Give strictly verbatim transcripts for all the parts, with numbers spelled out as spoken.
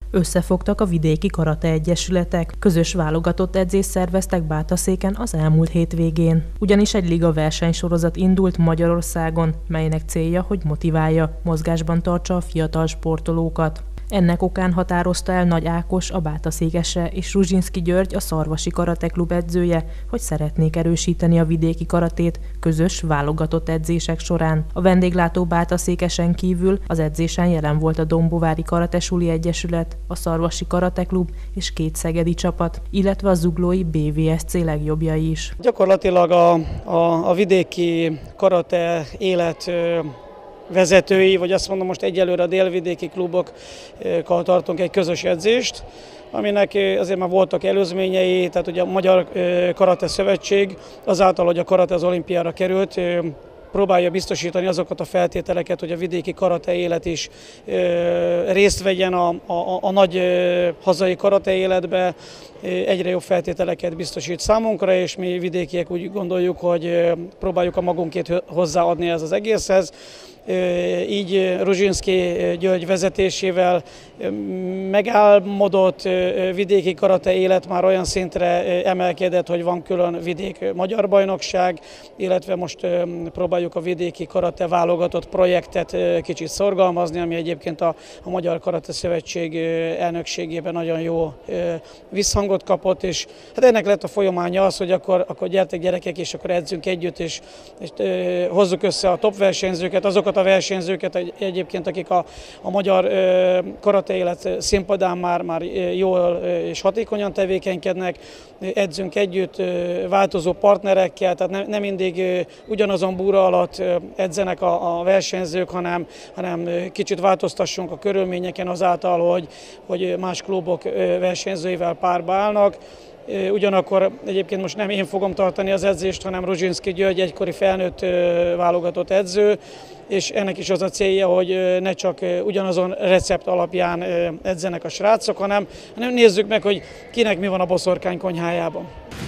Összefogtak a vidéki karate egyesületek, közös válogatott edzést szerveztek Bátaszéken az elmúlt hétvégén. Ugyanis egy liga versenysorozat indult Magyarországon, melynek célja, hogy motiválja, mozgásban tartsa a fiatal sportolókat. Ennek okán határozta el Nagy Ákos, a Bátaszékese és Ruzsinszky György, a Szarvasi Karate Klub edzője, hogy szeretnék erősíteni a vidéki karatét közös, válogatott edzések során. A vendéglátó Bátaszékesen kívül az edzésen jelen volt a Dombovári Karatesuli Egyesület, a Szarvasi Karate Klub és két szegedi csapat, illetve a zuglói bé vé es cé legjobbjai is. Gyakorlatilag a, a, a vidéki karate élet vezetői, vagy azt mondom most egyelőre a délvidéki klubokkal tartunk egy közös edzést, aminek azért már voltak előzményei, tehát ugye a Magyar Karate Szövetség azáltal, hogy a karate az olimpiára került, próbálja biztosítani azokat a feltételeket, hogy a vidéki karate élet is részt vegyen a, a, a nagy hazai karate életbe, egyre jobb feltételeket biztosít számunkra, és mi vidékiek úgy gondoljuk, hogy próbáljuk a magunkét hozzáadni ez az egészhez. Így Ruzsinszky György vezetésével megálmodott vidéki karate élet már olyan szintre emelkedett, hogy van külön vidék magyar bajnokság, illetve most próbáljuk a vidéki karate válogatott projektet kicsit szorgalmazni, ami egyébként a, a Magyar Karate Szövetség elnökségében nagyon jó visszhangot kapott, és hát ennek lett a folyamánya az, hogy akkor, akkor gyertek gyerekek, és akkor edzünk együtt, és, és hozzuk össze a top versenyzőket, azokat a versenyzőket egyébként, akik a, a magyar karate élet színpadán már, már jól és hatékonyan tevékenykednek, edzünk együtt változó partnerekkel, tehát nem, nem mindig ugyanazon búra alatt edzenek a, a versenyzők, hanem, hanem kicsit változtassunk a körülményeken azáltal, hogy, hogy más klubok versenyzőivel párba állnak. Ugyanakkor egyébként most nem én fogom tartani az edzést, hanem Ruzsinszky György, egykori felnőtt válogatott edző, és ennek is az a célja, hogy ne csak ugyanazon recept alapján edzenek a srácok, hanem, hanem nézzük meg, hogy kinek mi van a boszorkány konyhájában.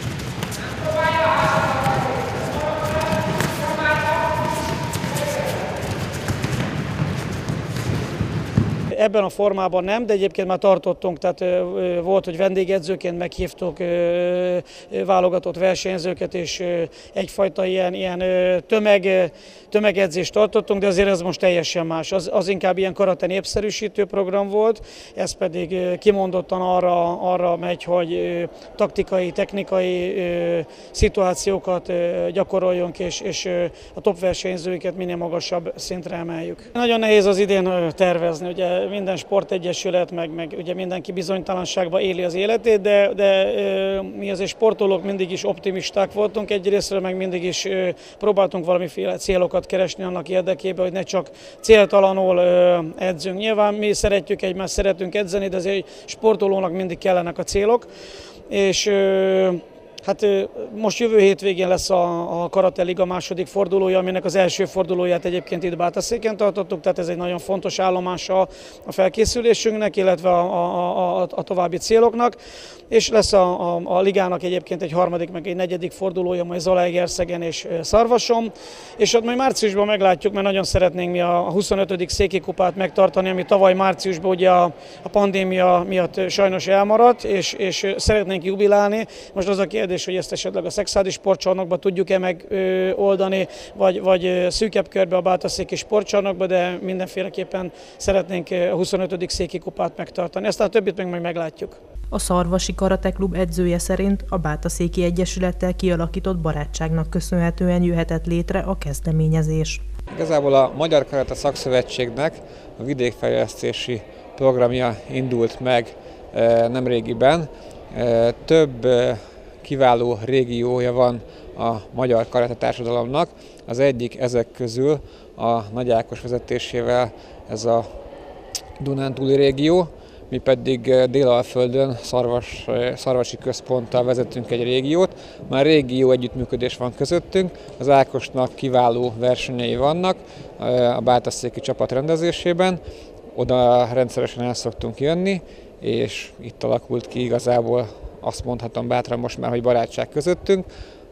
Ebben a formában nem, de egyébként már tartottunk, tehát volt, hogy vendégedzőként meghívtuk válogatott versenyzőket, és egyfajta ilyen, ilyen tömeg, tömegedzést tartottunk, de azért ez most teljesen más. Az, az inkább ilyen karate népszerűsítő program volt, ez pedig kimondottan arra, arra megy, hogy taktikai, technikai szituációkat gyakoroljunk, és, és a top versenyzőket minél magasabb szintre emeljük. Nagyon nehéz az idén tervezni, ugye minden sportegyesület, meg, meg ugye mindenki bizonytalanságban éli az életét, de, de mi azért sportolók mindig is optimisták voltunk, egyrésztről meg mindig is próbáltunk valamiféle célokat keresni annak érdekében, hogy ne csak céltalanul edzünk. Nyilván mi szeretjük egymást, szeretünk edzeni, de azért sportolónak mindig kellenek a célok, és hát most jövő hétvégén lesz a, a Karate Liga második fordulója, aminek az első fordulóját egyébként itt Bátaszéken tartottuk, tehát ez egy nagyon fontos állomása a felkészülésünknek, illetve a, a, a, a további céloknak. És lesz a, a, a ligának egyébként egy harmadik, meg egy negyedik fordulója, majd Zalaegerszegen és Szarvason. És ott majd márciusban meglátjuk, mert nagyon szeretnénk mi a huszonötödik széki kupát megtartani, ami tavaly márciusban ugye a, a pandémia miatt sajnos elmaradt, és, és szeretnénk jubilálni. Most az a kérdés, hogy ezt esetleg a Szexádi sportcsarnokba tudjuk-e megoldani, vagy, vagy szűkebb körbe a Bátaszéki sportcsarnokba, de mindenféleképpen szeretnénk a huszonötödik széki kupát megtartani. Ezt a többit meg majd meglátjuk. A Szarvasi Karate Klub edzője szerint a Bátaszéki Egyesülettel kialakított barátságnak köszönhetően jöhetett létre a kezdeményezés. Igazából a Magyar Karate Szakszövetségnek a vidékfejlesztési programja indult meg nemrégiben. Több kiváló régiója van a magyar karate társadalomnak. Az egyik ezek közül a Nagy Ákos vezetésével ez a Dunántúli régió, mi pedig Délalföldön Szarvas, Szarvasi központtal vezetünk egy régiót. Már régió együttműködés van közöttünk, az Ákosnak kiváló versenyei vannak a bátaszéki csapat rendezésében, oda rendszeresen el szoktunk jönni, és itt alakult ki igazából, azt mondhatom bátran most már, hogy barátság közöttünk.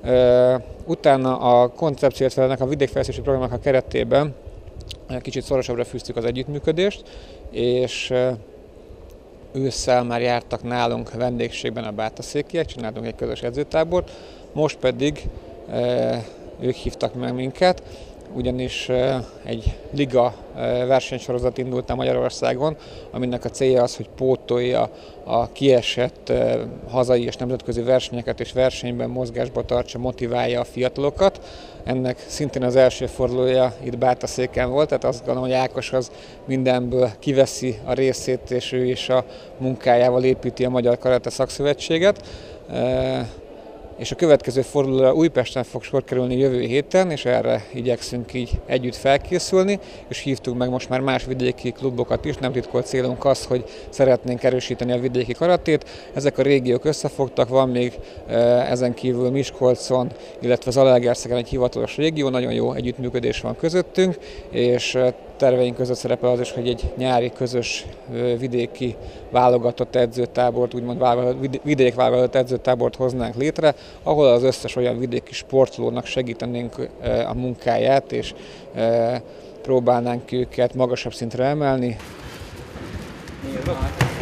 Utána a koncepció, illetve ennek a vidékfejlesztési programnak a keretében kicsit szorosabbra fűztük az együttműködést, és ősszel már jártak nálunk vendégségben a bátaszékiek, csináltunk egy közös edzőtábort, most pedig e, ők hívtak meg minket, ugyanis e, egy liga e, versenysorozat indult el Magyarországon, aminek a célja az, hogy pótolja a kiesett e, hazai és nemzetközi versenyeket és versenyben mozgásba tartsa, motiválja a fiatalokat. Ennek szintén az első fordulója itt Bátaszéken volt, tehát azt gondolom, hogy Ákos az mindenből kiveszi a részét, és ő is a munkájával építi a Magyar Karate Szakszövetséget. És a következő fordulóra Újpesten fog sor kerülni jövő héten, és erre igyekszünk így együtt felkészülni, és hívtuk meg most már más vidéki klubokat is, nem titkolt célunk az, hogy szeretnénk erősíteni a vidéki karatét. Ezek a régiók összefogtak, van még ezen kívül Miskolcon, illetve Zalaegerszegen egy hivatalos régió, nagyon jó együttműködés van közöttünk, és terveink között szerepel az is, hogy egy nyári közös vidéki válogatott edzőtábort, úgymond vidékválogatott edzőtábort hoznánk létre, ahol az összes olyan vidéki sportolónak segítenénk a munkáját, és próbálnánk őket magasabb szintre emelni.